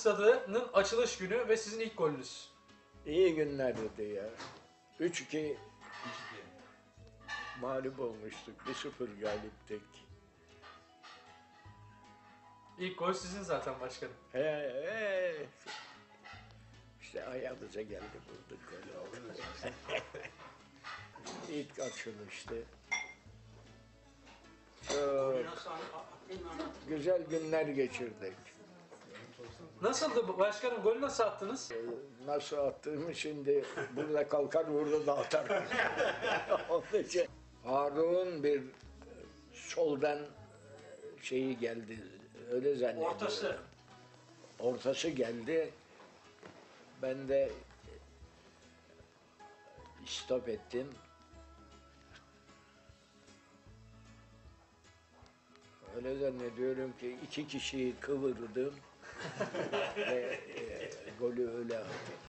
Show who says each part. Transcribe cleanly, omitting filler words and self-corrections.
Speaker 1: Stadı'nın açılış günü ve sizin ilk golünüz.
Speaker 2: İyi günlerdi ya. 3-2 mağlup olmuştuk. 1-0 galiptik.
Speaker 1: İlk gol sizin zaten başkanım.
Speaker 2: İşte ayağımıza geldi, bulduk gol oldu. İlk açılıştı. Çok güzel günler geçirdik.
Speaker 1: Nasıldı başkanım? Golü nasıl attınız?
Speaker 2: Nasıl attığımı şimdi burada kalkar burada da atarım. Onun için Harun bir soldan şeyi geldi, öyle zannediyorum.
Speaker 1: Ortası.
Speaker 2: Ortası geldi. Ben de stop ettim. Öyle zannediyorum ki 2 kişiyi kıvırdım ve golü öyle attım.